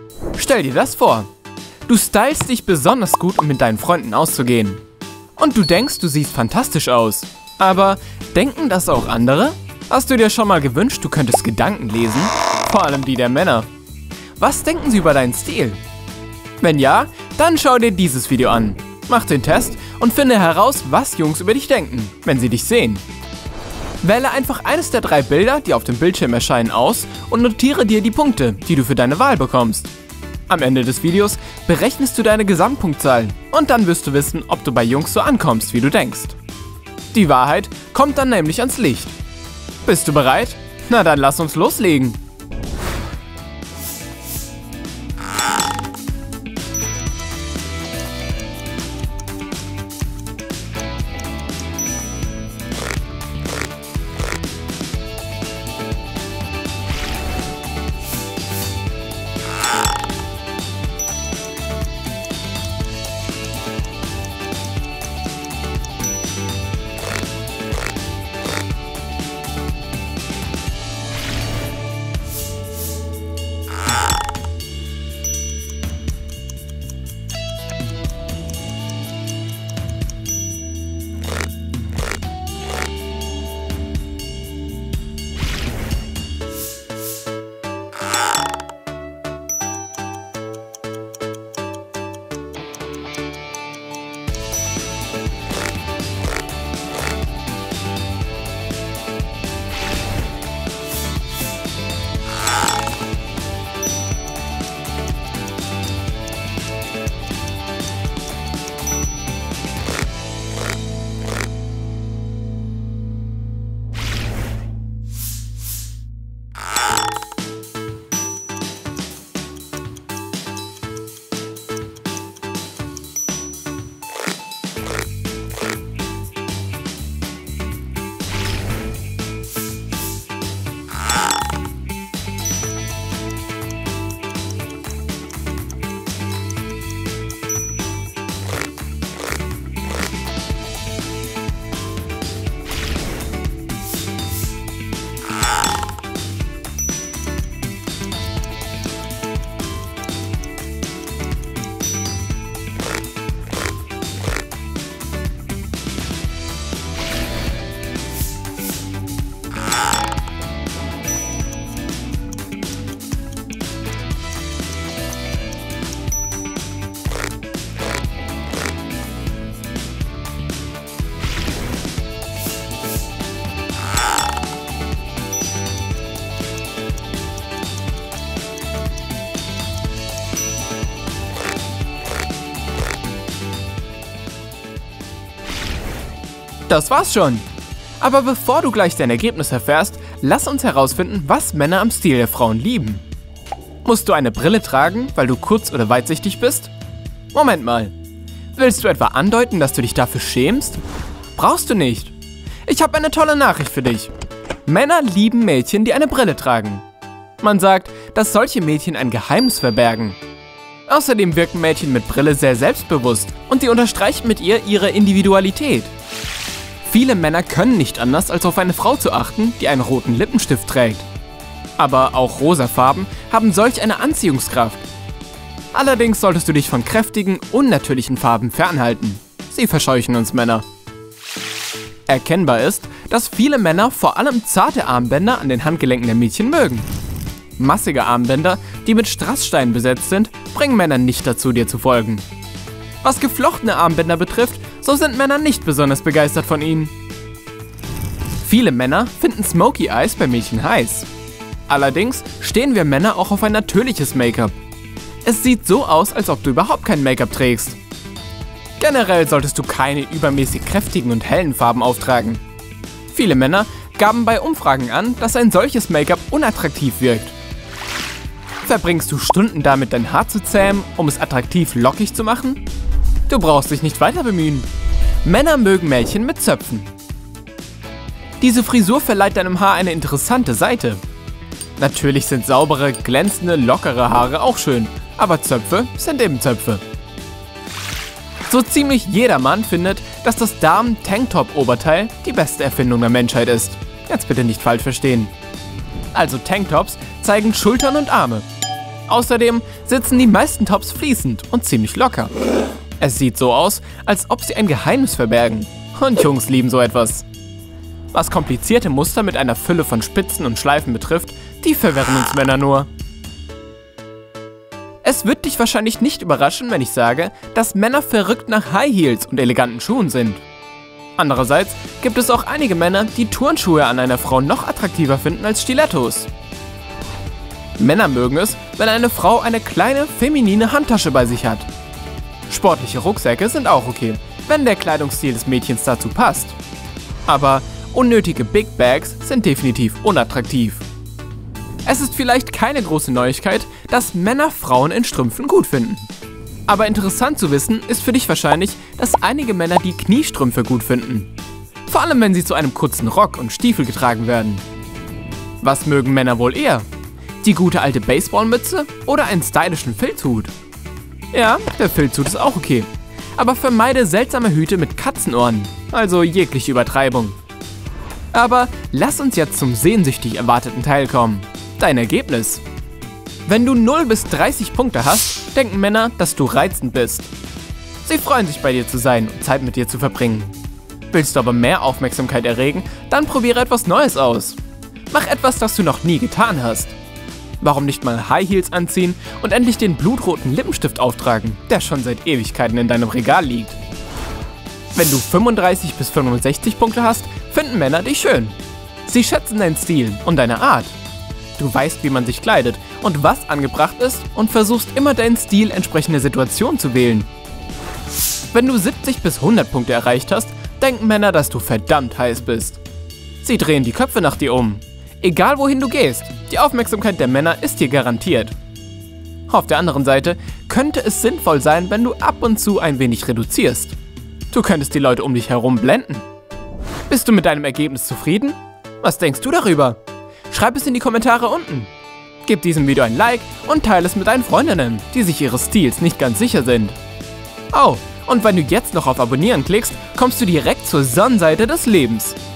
Stell dir das vor. Du stylst dich besonders gut, um mit deinen Freunden auszugehen. Und du denkst, du siehst fantastisch aus. Aber denken das auch andere? Hast du dir schon mal gewünscht, du könntest Gedanken lesen? Vor allem die der Männer. Was denken sie über deinen Stil? Wenn ja, dann schau dir dieses Video an. Mach den Test und finde heraus, was Jungs über dich denken, wenn sie dich sehen. Wähle einfach eines der 3 Bilder, die auf dem Bildschirm erscheinen, aus und notiere dir die Punkte, die du für deine Wahl bekommst. Am Ende des Videos berechnest du deine Gesamtpunktzahl und dann wirst du wissen, ob du bei Jungs so ankommst, wie du denkst. Die Wahrheit kommt dann nämlich ans Licht. Bist du bereit? Na dann lass uns loslegen. Das war's schon. Aber bevor du gleich dein Ergebnis erfährst, lass uns herausfinden, was Männer am Stil der Frauen lieben. Musst du eine Brille tragen, weil du kurz- oder weitsichtig bist? Moment mal. Willst du etwa andeuten, dass du dich dafür schämst? Brauchst du nicht. Ich habe eine tolle Nachricht für dich. Männer lieben Mädchen, die eine Brille tragen. Man sagt, dass solche Mädchen ein Geheimnis verbergen. Außerdem wirken Mädchen mit Brille sehr selbstbewusst und sie unterstreichen mit ihr ihre Individualität. Viele Männer können nicht anders, als auf eine Frau zu achten, die einen roten Lippenstift trägt. Aber auch rosa Farben haben solch eine Anziehungskraft. Allerdings solltest du dich von kräftigen, unnatürlichen Farben fernhalten. Sie verscheuchen uns Männer. Erkennbar ist, dass viele Männer vor allem zarte Armbänder an den Handgelenken der Mädchen mögen. Massige Armbänder, die mit Strasssteinen besetzt sind, bringen Männer nicht dazu, dir zu folgen. Was geflochtene Armbänder betrifft, so sind Männer nicht besonders begeistert von ihnen. Viele Männer finden Smoky Eyes bei Mädchen heiß. Allerdings stehen wir Männer auch auf ein natürliches Make-up. Es sieht so aus, als ob du überhaupt kein Make-up trägst. Generell solltest du keine übermäßig kräftigen und hellen Farben auftragen. Viele Männer gaben bei Umfragen an, dass ein solches Make-up unattraktiv wirkt. Verbringst du Stunden damit, dein Haar zu zähmen, um es attraktiv lockig zu machen? Du brauchst dich nicht weiter bemühen. Männer mögen Mädchen mit Zöpfen. Diese Frisur verleiht deinem Haar eine interessante Seite. Natürlich sind saubere, glänzende, lockere Haare auch schön, aber Zöpfe sind eben Zöpfe. So ziemlich jeder Mann findet, dass das Damen-Tanktop-Oberteil die beste Erfindung der Menschheit ist. Jetzt bitte nicht falsch verstehen. Also Tanktops zeigen Schultern und Arme. Außerdem sitzen die meisten Tops fließend und ziemlich locker. Es sieht so aus, als ob sie ein Geheimnis verbergen. Und Jungs lieben so etwas. Was komplizierte Muster mit einer Fülle von Spitzen und Schleifen betrifft, die verwirren uns Männer nur. Es wird dich wahrscheinlich nicht überraschen, wenn ich sage, dass Männer verrückt nach High Heels und eleganten Schuhen sind. Andererseits gibt es auch einige Männer, die Turnschuhe an einer Frau noch attraktiver finden als Stilettos. Männer mögen es, wenn eine Frau eine kleine, feminine Handtasche bei sich hat. Sportliche Rucksäcke sind auch okay, wenn der Kleidungsstil des Mädchens dazu passt. Aber unnötige Big Bags sind definitiv unattraktiv. Es ist vielleicht keine große Neuigkeit, dass Männer Frauen in Strümpfen gut finden. Aber interessant zu wissen ist für dich wahrscheinlich, dass einige Männer die Kniestrümpfe gut finden. Vor allem, wenn sie zu einem kurzen Rock und Stiefel getragen werden. Was mögen Männer wohl eher? Die gute alte Baseballmütze oder einen stylischen Filzhut? Ja, der Filzhut ist auch okay. Aber vermeide seltsame Hüte mit Katzenohren, also jegliche Übertreibung. Aber lass uns jetzt zum sehnsüchtig erwarteten Teil kommen. Dein Ergebnis. Wenn du 0 bis 30 Punkte hast, denken Männer, dass du reizend bist. Sie freuen sich, bei dir zu sein und Zeit mit dir zu verbringen. Willst du aber mehr Aufmerksamkeit erregen, dann probiere etwas Neues aus. Mach etwas, das du noch nie getan hast. Warum nicht mal High Heels anziehen und endlich den blutroten Lippenstift auftragen, der schon seit Ewigkeiten in deinem Regal liegt? Wenn du 35 bis 65 Punkte hast, finden Männer dich schön. Sie schätzen deinen Stil und deine Art. Du weißt, wie man sich kleidet und was angebracht ist und versuchst immer deinen Stil entsprechende Situation zu wählen. Wenn du 70 bis 100 Punkte erreicht hast, denken Männer, dass du verdammt heiß bist. Sie drehen die Köpfe nach dir um. Egal wohin du gehst, die Aufmerksamkeit der Männer ist dir garantiert. Auf der anderen Seite könnte es sinnvoll sein, wenn du ab und zu ein wenig reduzierst. Du könntest die Leute um dich herum blenden. Bist du mit deinem Ergebnis zufrieden? Was denkst du darüber? Schreib es in die Kommentare unten. Gib diesem Video ein Like und teile es mit deinen Freundinnen, die sich ihres Stils nicht ganz sicher sind. Oh, und wenn du jetzt noch auf Abonnieren klickst, kommst du direkt zur Sonnenseite des Lebens.